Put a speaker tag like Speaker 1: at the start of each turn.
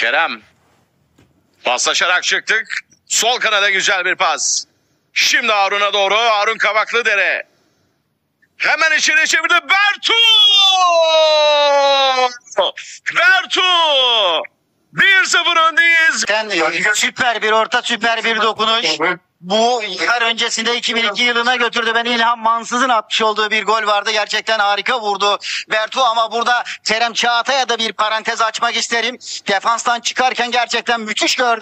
Speaker 1: Kerem. Paslaşarak çıktık. Sol kanada güzel bir pas. Şimdi Harun'a doğru. Harun Kavaklıdere. Hemen içeri çevirdi. Bertu! Bertu! 1-0 öndeyiz.
Speaker 2: Süper bir orta, süper bir dokunuş. Bu yıllar öncesinde 2002 yılına götürdü beni. İlhan Mansız'ın atmış olduğu bir gol vardı. Gerçekten harika vurdu Bertu, ama burada Kerem Çağatay'a da bir parantez açmak isterim. Defanstan çıkarken gerçekten müthiş gördü.